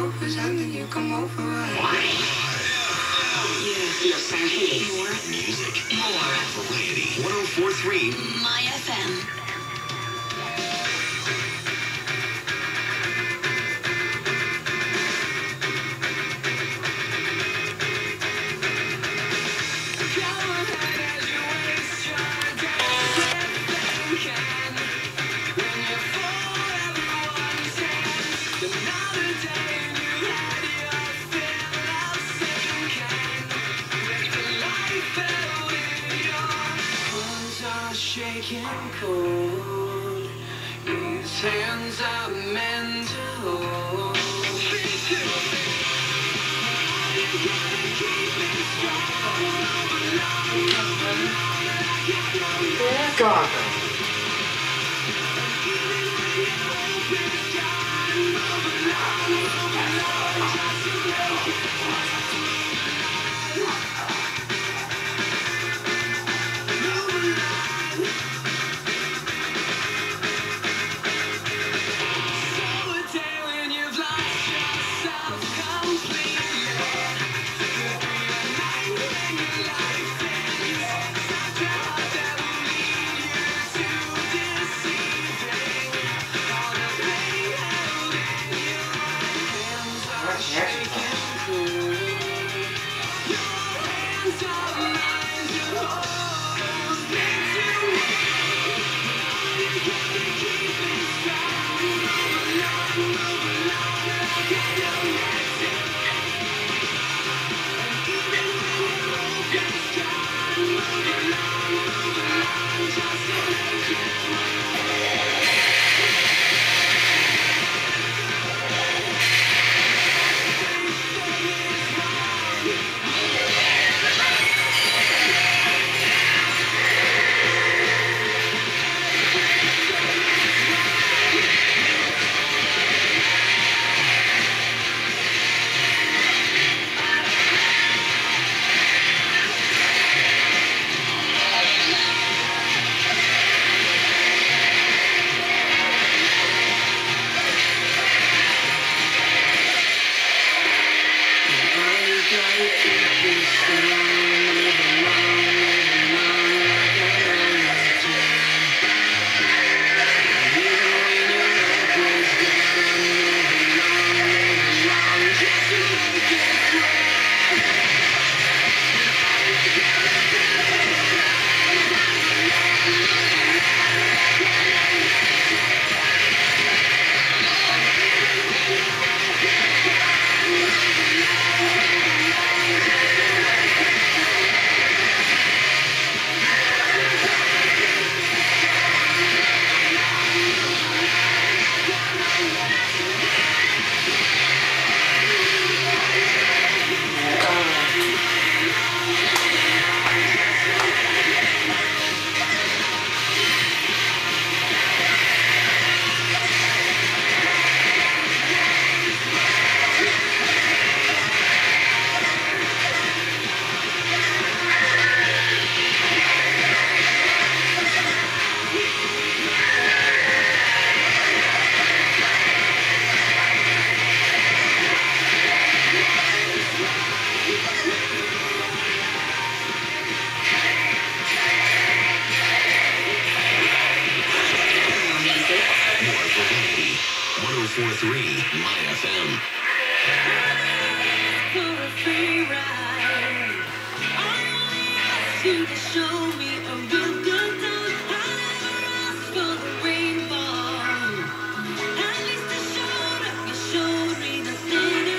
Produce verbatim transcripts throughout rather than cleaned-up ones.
hope is ending, you come over right. Yeah, more music, more variety. one oh four point three MyFM. Shaking cold, these hands are meant to hold. God. one oh four point three MyFM. For a free ride, I only ask you to show me a real good time. I never asked for the rainfall. At least I showed up, you showed me the city.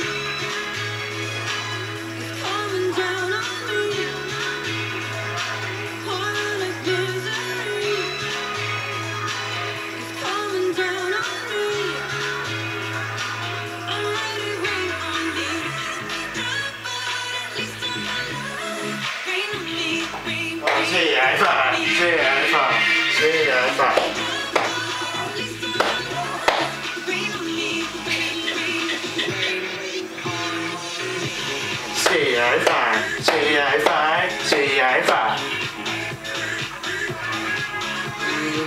It's coming down on me, pouring like misery. It's coming down on me. I'm ready, rain on me. At least on my life. Rain on me, rain, rain. C F C F C F C F C F C F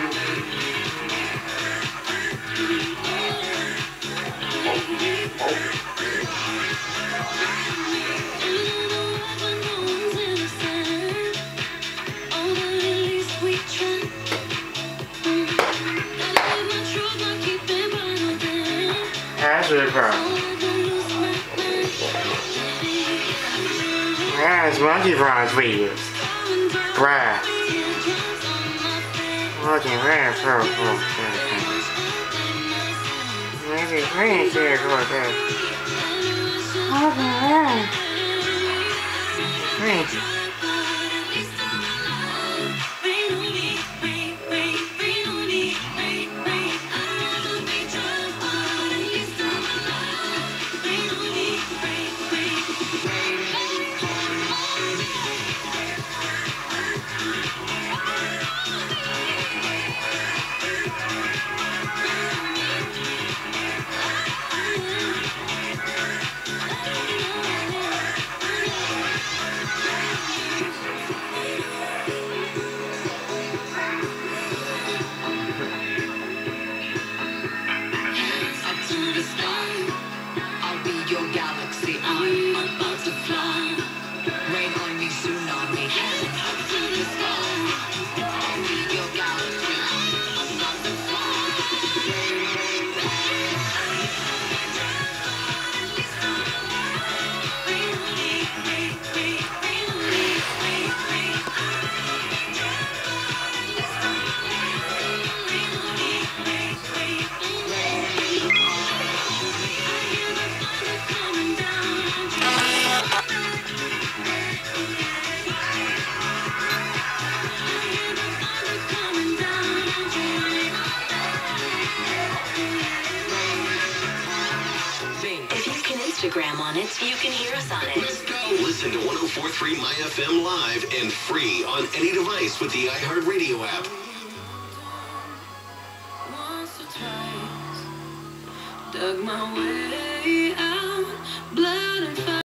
Oh. super. That's monkey fries we use. Bruh. Looking very purple. Maybe green here for this. Okay. Green. Instagram on it, you can hear us on it. Let's go! Listen to one oh four point three MyFM live and free on any device with the iHeartRadio app. Once or twice, dug my way.